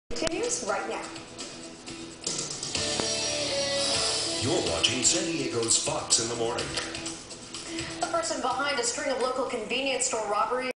Continues right now. You're watching San Diego's Fox in the Morning. The person behind a string of local convenience store robberies